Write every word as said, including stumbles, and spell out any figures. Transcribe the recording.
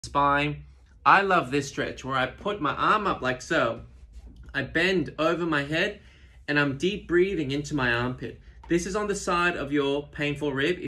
spine. I love this stretch where I put my arm up like so. I bend over my head and I'm deep breathing into my armpit. This is on the side of your painful rib.